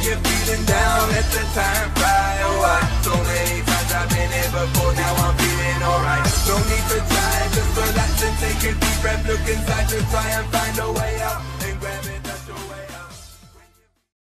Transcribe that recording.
you're feeling down, let the time fly. Oh, so many times I've been here before, now I'm feeling alright. No need to try, just relax and take a deep breath. Look inside to try and find a